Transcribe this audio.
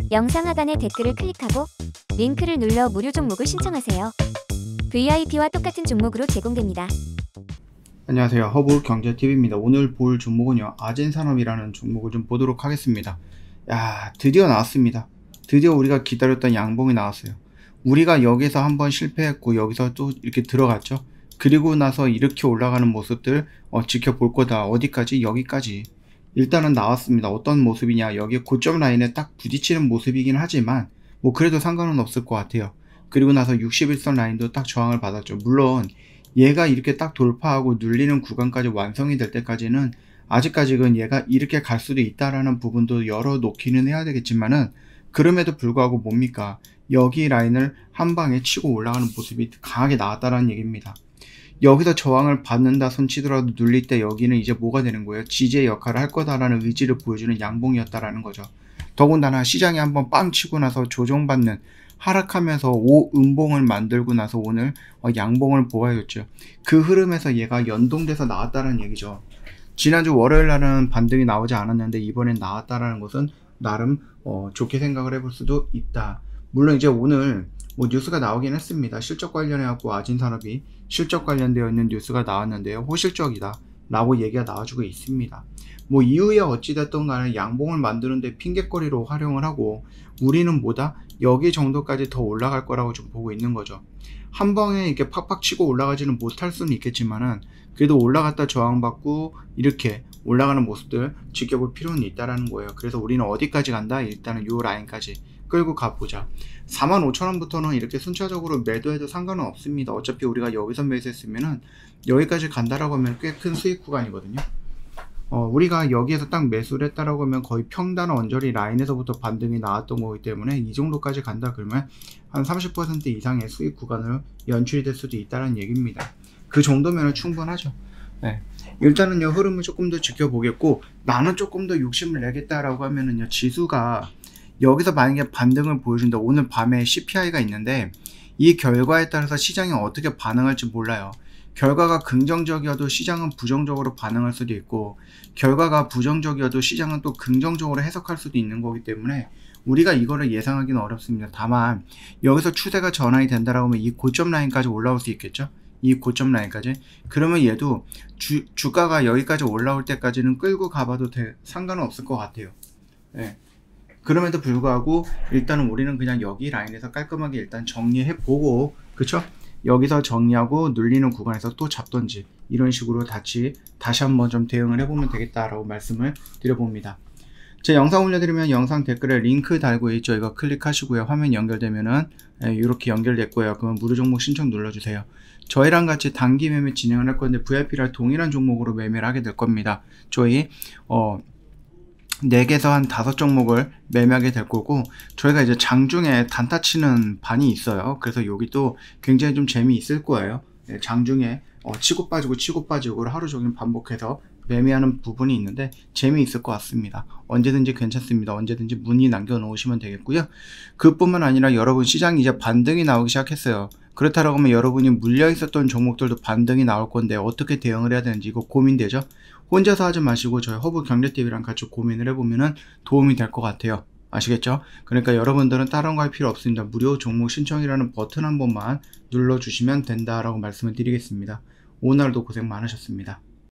영상 하단의 댓글을 클릭하고 링크를 눌러 무료 종목을 신청하세요. VIP와 똑같은 종목으로 제공됩니다. 안녕하세요. 허브경제TV입니다. 오늘 볼 종목은요, 아진산업이라는 종목을 좀 보도록 하겠습니다. 야, 드디어 나왔습니다. 드디어 우리가 기다렸던 양봉이 나왔어요. 우리가 여기서 한번 실패했고 여기서 또 이렇게 들어갔죠. 그리고 나서 이렇게 올라가는 모습들 지켜볼 거다. 어디까지? 여기까지. 일단은 나왔습니다. 어떤 모습이냐, 여기 고점 라인에 딱 부딪히는 모습이긴 하지만 뭐 그래도 상관은 없을 것 같아요. 그리고 나서 61선 라인도 딱 저항을 받았죠. 물론 얘가 이렇게 딱 돌파하고 눌리는 구간까지 완성이 될 때까지는 아직까지는 얘가 이렇게 갈 수도 있다라는 부분도 열어놓기는 해야 되겠지만은, 그럼에도 불구하고 뭡니까, 여기 라인을 한 방에 치고 올라가는 모습이 강하게 나왔다라는 얘기입니다. 여기서 저항을 받는다 손치더라도 눌릴 때 여기는 이제 뭐가 되는 거예요? 지지의 역할을 할 거다라는 의지를 보여주는 양봉이었다라는 거죠. 더군다나 시장이 한번 빵 치고 나서 조정받는, 하락하면서 5음봉을 만들고 나서 오늘 양봉을 보여줬죠. 그 흐름에서 얘가 연동돼서 나왔다는 얘기죠. 지난주 월요일 날은 반등이 나오지 않았는데 이번엔 나왔다라는 것은 나름 좋게 생각을 해볼 수도 있다. 물론 이제 오늘 뭐 뉴스가 나오긴 했습니다. 실적 관련해 갖고 아진산업이 실적 관련되어 있는 뉴스가 나왔는데요, 호실적이다 라고 얘기가 나와주고 있습니다. 뭐 이후에 어찌됐든 간에 양봉을 만드는데 핑계거리로 활용을 하고, 우리는 뭐다? 여기 정도까지 더 올라갈 거라고 좀 보고 있는 거죠. 한 방에 이렇게 팍팍 치고 올라가지는 못할 수는 있겠지만은, 그래도 올라갔다 저항받고 이렇게 올라가는 모습들 지켜볼 필요는 있다라는 거예요. 그래서 우리는 어디까지 간다? 일단은 요 라인까지 끌고 가보자. 45,000원부터는 이렇게 순차적으로 매도해도 상관은 없습니다. 어차피 우리가 여기서 매수했으면은 여기까지 간다라고 하면 꽤 큰 수익 구간이거든요. 우리가 여기에서 딱 매수를 했다라고 하면 거의 평단 언저리 라인에서부터 반등이 나왔던 거기 때문에 이 정도까지 간다 그러면 한 30% 이상의 수익 구간으로 연출이 될 수도 있다는 얘기입니다. 그 정도면 충분하죠. 네. 일단은요, 흐름을 조금 더 지켜보겠고, 나는 조금 더 욕심을 내겠다라고 하면은요, 지수가 여기서 만약에 반등을 보여준다. 오늘 밤에 CPI가 있는데 이 결과에 따라서 시장이 어떻게 반응할지 몰라요. 결과가 긍정적이어도 시장은 부정적으로 반응할 수도 있고, 결과가 부정적이어도 시장은 또 긍정적으로 해석할 수도 있는 거기 때문에 우리가 이거를 예상하기는 어렵습니다. 다만 여기서 추세가 전환이 된다라고 하면 이 고점 라인까지 올라올 수 있겠죠. 이 고점 라인까지. 그러면 얘도 주가가 여기까지 올라올 때까지는 끌고 가봐도 상관은 없을 것 같아요. 네. 그럼에도 불구하고 일단은 우리는 그냥 여기 라인에서 깔끔하게 일단 정리해보고, 그쵸? 여기서 정리하고 눌리는 구간에서 또 잡던지 이런 식으로 다시 한번 좀 대응을 해보면 되겠다라고 말씀을 드려봅니다. 제 영상 올려드리면 영상 댓글에 링크 달고 있죠. 이거 클릭하시고요. 화면 연결되면은 이렇게 연결됐고요. 그러면 무료 종목 신청 눌러주세요. 저희랑 같이 단기 매매 진행을 할 건데 VIP랑 동일한 종목으로 매매를 하게 될 겁니다. 저희 4개에서 한 5종목을 매매하게 될 거고, 저희가 이제 장중에 단타 치는 반이 있어요. 그래서 여기 또 굉장히 좀 재미있을 거예요. 장중에 치고 빠지고를 하루 종일 반복해서 매매하는 부분이 있는데 재미있을 것 같습니다. 언제든지 괜찮습니다. 언제든지 문의 남겨놓으시면 되겠고요. 그뿐만 아니라 여러분, 시장이 이제 반등이 나오기 시작했어요. 그렇다고 하면 여러분이 물려있었던 종목들도 반등이 나올 건데 어떻게 대응을 해야 되는지 이거 고민되죠? 혼자서 하지 마시고 저희 허브경제TV랑 같이 고민을 해보면 도움이 될 것 같아요. 아시겠죠? 그러니까 여러분들은 다른 거 할 필요 없습니다. 무료 종목 신청이라는 버튼 한 번만 눌러주시면 된다라고 말씀을 드리겠습니다. 오늘도 고생 많으셨습니다.